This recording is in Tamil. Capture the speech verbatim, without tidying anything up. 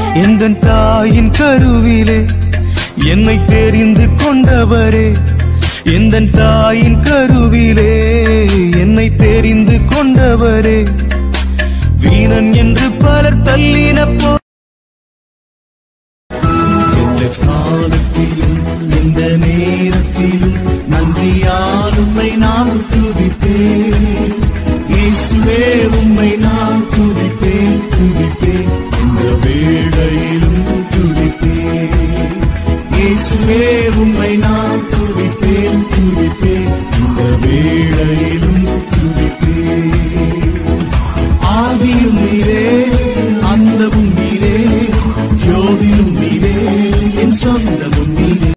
எந்தன் தாயின் கருவிலே என்னை தெரிந்து கொண்டவரே, எந்தன் தாயின் கருவிலே என்னை தெரிந்து கொண்டவரே, வீணன் என்று பலர் தள்ளின போ